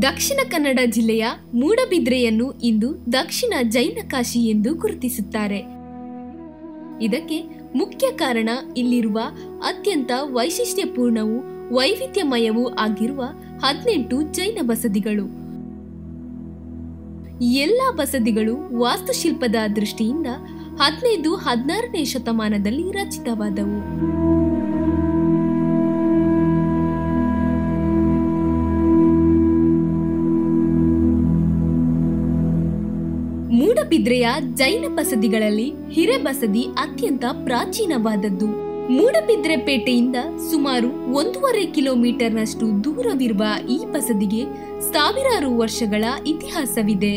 ದಕ್ಷಿಣ ಕನ್ನಡ ಜಿಲ್ಲೆಯ ಮೂಡಬಿದ್ರೆಯನ್ನು ಇಂದು ದಕ್ಷಿಣ ಜೈನ ಕಾಶಿ ಎಂದು ಗುರುತಿಸುತ್ತಾರೆ. ಇದಕ್ಕೆ ಮುಖ್ಯ ಕಾರಣ ಇಲ್ಲಿರುವ ಅತ್ಯಂತ ವೈಶಿಷ್ಟ್ಯಪೂರ್ಣವೂ ವೈವಿಧ್ಯಮಯವೂ ಆಗಿರುವ 18 ಜೈನ ಬಸದಿಗಳು. ಎಲ್ಲ ಬಸದಿಗಳು ವಾಸ್ತುಶಿಲ್ಪದ ದೃಷ್ಟಿಯಿಂದ 15-16ನೇ ಶತಮಾನದಲ್ಲಿ ರಚಿತವಾದವು. ಮೂಡಬಿದ್ರೆಯ ಜೈನ ಬಸದಿಗಳಲ್ಲಿ ಹಿರೆ ಬಸದಿ ಅತ್ಯಂತ ಪ್ರಾಚೀನವಾದದ್ದು. ಮೂಡಬಿದ್ರೆ ಪೇಟೆಯಿಂದ ಸುಮಾರು 1.5 ಕಿಲೋಮೀಟರ್ನಷ್ಟು ದೂರವಿರುವ ಈ ಬಸದಿಗೆ ಸಾವಿರಾರು ವರ್ಷಗಳ ಇತಿಹಾಸವಿದೆ.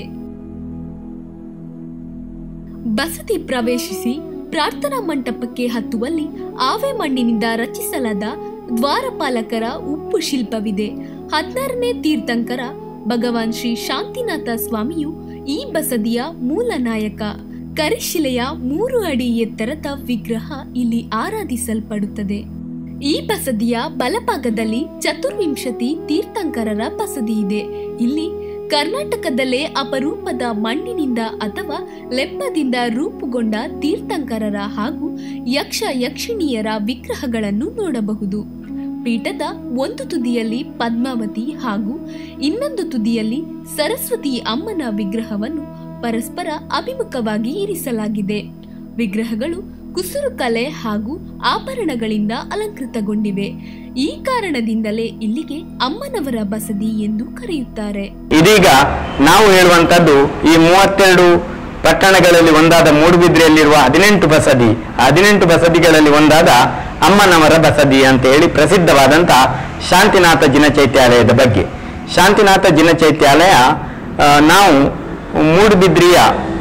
ಬಸದಿ ಪ್ರವೇಶಿಸಿ ಪ್ರಾರ್ಥನಾ ಮಂಟಪಕ್ಕೆ ಹತ್ತುವಲ್ಲಿ ಆವೆ ಮಣ್ಣಿನಿಂದ ರಚಿಸಲಾದ ದ್ವಾರಪಾಲಕರ ಉಪ್ಪು ಶಿಲ್ಪವಿದೆ. 16ನೇ ತೀರ್ಥಂಕರ ಭಗವಾನ್ ಶ್ರೀ ಶಾಂತಿನಾಥ ಸ್ವಾಮಿಯು ಈ ಬಸದಿಯ ಮೂಲ ನಾಯಕ. ಕರಿಶಿಲೆಯ 3 ಅಡಿ ಎತ್ತರದ ವಿಗ್ರಹ ಇಲ್ಲಿ ಆರಾಧಿಸಲ್ಪಡುತ್ತದೆ. ಈ ಬಸದಿಯ ಬಲಭಾಗದಲ್ಲಿ ಚತುರ್ವಿಂಶತಿ ತೀರ್ಥಂಕರರ ಬಸದಿ ಇದೆ. ಇಲ್ಲಿ ಕರ್ನಾಟಕದಲ್ಲೇ ಅಪರೂಪದ ಮಣ್ಣಿನಿಂದ ಅಥವಾ ಲೆಪ್ಪದಿಂದ ರೂಪುಗೊಂಡ ತೀರ್ಥಂಕರರ ಹಾಗೂ ಯಕ್ಷ ಯಕ್ಷಿಣಿಯರ ವಿಗ್ರಹಗಳನ್ನು ನೋಡಬಹುದು. ಪೀಠದ ಒಂದು ತುದಿಯಲ್ಲಿ ಪದ್ಮಾವತಿ ಹಾಗೂ ಇನ್ನೊಂದು ತುದಿಯಲ್ಲಿ ಸರಸ್ವತಿ ಅಮ್ಮನ ವಿಗ್ರಹವನ್ನು ಪರಸ್ಪರ ಅಭಿಮುಖವಾಗಿ ಇರಿಸಲಾಗಿದೆ. ವಿಗ್ರಹಗಳು ಕುಸುರು ಕಲೆ ಹಾಗೂ ಆಭರಣಗಳಿಂದ ಅಲಂಕೃತಗೊಂಡಿವೆ. ಈ ಕಾರಣದಿಂದಲೇ ಇಲ್ಲಿಗೆ ಅಮ್ಮನವರ ಬಸದಿ ಎಂದು ಕರೆಯುತ್ತಾರೆ. ಇದೀಗ ನಾವು ಹೇಳುವಂತದ್ದು ಈ 32 ಪಟ್ಟಣಗಳಲ್ಲಿ ಒಂದಾದ ಮೂಡುಬಿದ್ರೆಯಲ್ಲಿರುವ 18 ಬಸದಿಗಳಲ್ಲಿ ಒಂದಾದ ಅಮ್ಮನವರ ಬಸದಿ ಅಂತ ಹೇಳಿ ಪ್ರಸಿದ್ಧವಾದಂತಹ ಶಾಂತಿನಾಥ ಜಿನಚೈತ್ಯಾಲಯದ ಬಗ್ಗೆ. ಶಾಂತಿನಾಥ ಜಿನಚೈತ್ಯಾಲಯ ನಾವು ಮೂಡುಬಿದ್ರೆಯ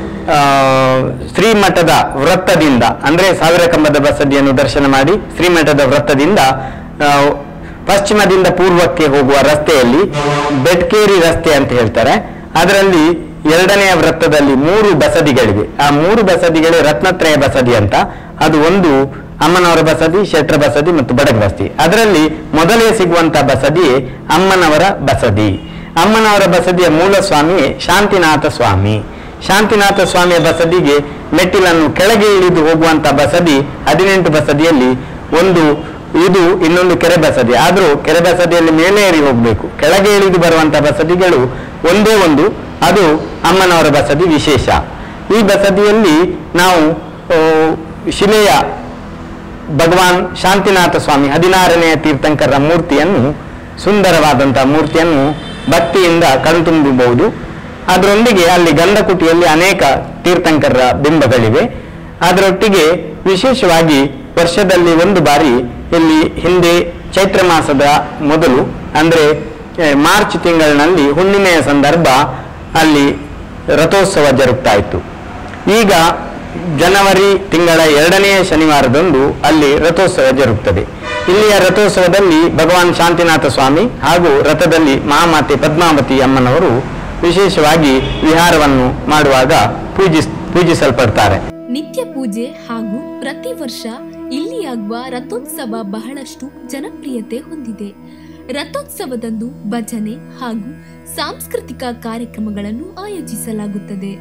ಶ್ರೀಮಠದ ವೃತ್ತದಿಂದ ಅಂದ್ರೆ 1000 ಕಂಬದ ಬಸದಿಯನ್ನು ದರ್ಶನ ಮಾಡಿ ಶ್ರೀಮಠದ ವೃತ್ತದಿಂದ ಪಶ್ಚಿಮದಿಂದ ಪೂರ್ವಕ್ಕೆ ಹೋಗುವ ರಸ್ತೆಯಲ್ಲಿ ಬೆಟ್ಕೇರಿ ರಸ್ತೆ ಅಂತ ಹೇಳ್ತಾರೆ. ಅದರಲ್ಲಿ 2ನೆಯ ವೃತ್ತದಲ್ಲಿ 3 ಬಸದಿಗಳಿವೆ. ಆ 3 ಬಸದಿಗಳೇ ರತ್ನತ್ರಯ ಬಸದಿ ಅಂತ. ಅದು ಒಂದು ಅಮ್ಮನವರ ಬಸದಿ, ಶೆಟ್ರ ಬಸದಿ ಮತ್ತು ಬಡಗ ಬಸದಿ. ಅದರಲ್ಲಿ ಮೊದಲೇ ಸಿಗುವಂತಹ ಬಸದಿಯೇ ಅಮ್ಮನವರ ಬಸದಿ. ಅಮ್ಮನವರ ಬಸದಿಯ ಮೂಲ ಸ್ವಾಮಿಯೇ ಶಾಂತಿನಾಥ ಸ್ವಾಮಿ. ಶಾಂತಿನಾಥ ಸ್ವಾಮಿಯ ಬಸದಿಗೆ ಮೆಟ್ಟಿಲನ್ನು ಕೆಳಗೆ ಇಳಿದು ಹೋಗುವಂತಹ ಬಸದಿ 18 ಬಸದಿಯಲ್ಲಿ ಒಂದು, ಇದು ಇನ್ನೊಂದು ಕೆರೆ ಬಸದಿ. ಆದರೂ ಕೆರೆ ಬಸದಿಯಲ್ಲಿ ಮೇಲೆ ಏರಿ ಹೋಗಬೇಕು. ಕೆಳಗೆ ಇಳಿದು ಬರುವಂತಹ ಬಸದಿಗಳು ಒಂದೇ ಒಂದು, ಅದು ಅಮ್ಮನವರ ಬಸದಿ ವಿಶೇಷ. ಈ ಬಸದಿಯಲ್ಲಿ ನಾವು ಶಿಲೆಯ ಭಗವಾನ್ ಶಾಂತಿನಾಥ ಸ್ವಾಮಿ 16ನೆಯ ತೀರ್ಥಂಕರರ ಮೂರ್ತಿಯನ್ನು, ಸುಂದರವಾದಂತಹ ಮೂರ್ತಿಯನ್ನು ಭಕ್ತಿಯಿಂದ ಕಣ್ತುಂಬಬಹುದು. ಅದರೊಂದಿಗೆ ಅಲ್ಲಿ ಗಂಧಕುಟಿಯಲ್ಲಿ ಅನೇಕ ತೀರ್ಥಂಕರರ ಬಿಂಬಗಳಿವೆ. ಅದರೊಟ್ಟಿಗೆ ವಿಶೇಷವಾಗಿ ವರ್ಷದಲ್ಲಿ ಒಂದು ಬಾರಿ ಇಲ್ಲಿ ಹಿಂದೆ ಚೈತ್ರ ಮಾಸದ ಮೊದಲು ಅಂದ್ರೆ ಮಾರ್ಚ್ ತಿಂಗಳಿನಲ್ಲಿ ಹುಣ್ಣಿಮೆಯ ಸಂದರ್ಭ ಅಲ್ಲಿ ರಥೋತ್ಸವ ಜರುಗ್ತಾ ಇತ್ತು. ಈಗ ಜನವರಿ ತಿಂಗಳ 2ನೇ ಶನಿವಾರದಂದು ಅಲ್ಲಿ ರಥೋತ್ಸವ ಜರುಗುತ್ತದೆ. ಇಲ್ಲಿಯ ರಥೋತ್ಸವದಲ್ಲಿ ಭಗವಾನ್ ಶಾಂತಿನಾಥ ಸ್ವಾಮಿ ಹಾಗೂ ರಥದಲ್ಲಿ ಮಹಾಮಾತೆ ಪದ್ಮಾವತಿ ಅಮ್ಮನವರು ವಿಶೇಷವಾಗಿ ವಿಹಾರವನ್ನು ಮಾಡುವಾಗ ಪೂಜಿಸಲ್ಪಡ್ತಾರೆ. ನಿತ್ಯ ಪೂಜೆ ಹಾಗೂ ಪ್ರತಿ ವರ್ಷ ಇಲ್ಲಿಯಾಗುವ ರಥೋತ್ಸವ ಬಹಳಷ್ಟು ಜನಪ್ರಿಯತೆ ಹೊಂದಿದೆ. ರಥೋತ್ಸವದಂದು ಭಜನೆ ಹಾಗೂ ಸಾಂಸ್ಕೃತಿಕ ಕಾರ್ಯಕ್ರಮಗಳನ್ನು ಆಯೋಜಿಸಲಾಗುತ್ತದೆ.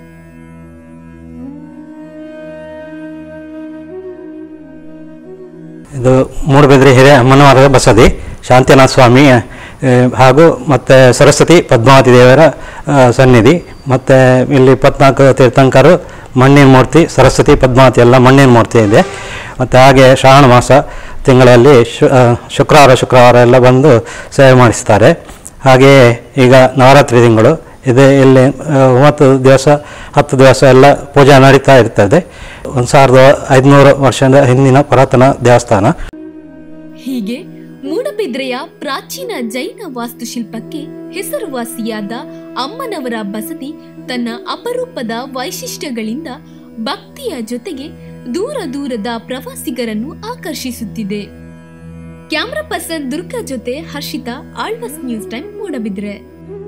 ಇದು ಮೂಡುಬಿದ್ರೆ ಹಿರಿಯ ಅಮ್ಮನವರ ಬಸದಿ, ಶಾಂತಿನಾಥ ಸ್ವಾಮಿ ಹಾಗೂ ಮತ್ತು ಸರಸ್ವತಿ ಪದ್ಮಾವತಿ ದೇವರ ಸನ್ನಿಧಿ. ಮತ್ತು ಇಲ್ಲಿ 14 ತೀರ್ಥಂಕರು ಮಣ್ಣಿನ ಮೂರ್ತಿ, ಸರಸ್ವತಿ ಪದ್ಮಾವತಿ ಎಲ್ಲ ಮಣ್ಣಿನ ಮೂರ್ತಿ ಇದೆ. ಮತ್ತು ಹಾಗೆ ಶ್ರಾವಣ ಮಾಸ ತಿಂಗಳಲ್ಲಿ ಶುಕ್ರವಾರ ಎಲ್ಲ ಬಂದು ಸೇವೆ ಮಾಡಿಸ್ತಾರೆ. ಹಾಗೆಯೇ ಈಗ ನವರಾತ್ರಿ ತಿಂಗಳು ಇದೆ. ಇಲ್ಲಿ 9 ದಿವಸ 10 ದಿವಸ ಎಲ್ಲ ಪೂಜೆ ನಡೀತಾ ಇರ್ತದೆ. 1500 ವರ್ಷದ ಹಿಂದಿನ ಪುರಾತನ ದೇವಸ್ಥಾನ. ಹೀಗೆ ಮೂಡುಬಿದ್ರೆಯ ಪ್ರಾಚೀನ ಜೈನ ವಾಸ್ತುಶಿಲ್ಪಕ್ಕೆ ಹೆಸರುವಾಸಿಯಾದ ಅಮ್ಮನವರ ಬಸದಿ ತನ್ನ ಅಪರೂಪದ ವೈಶಿಷ್ಟ್ಯಗಳಿಂದ ಭಕ್ತಿಯ ಜೊತೆಗೆ ದೂರದ ಪ್ರವಾಸಿಗರನ್ನು ಆಕರ್ಷಿಸುತ್ತಿದೆ. ಕ್ಯಾಮರಾ ಪರ್ಸನ್ ದುರ್ಗಾ ಜೊತೆ ಹರ್ಷಿತಾ, ಆಳ್ವಾಸ್ ನ್ಯೂಸ್ ಟೈಮ್, ಮೂಡುಬಿದ್ರೆ.